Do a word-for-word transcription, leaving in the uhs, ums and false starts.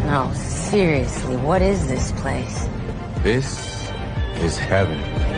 No, seriously, what is this place? This is heaven.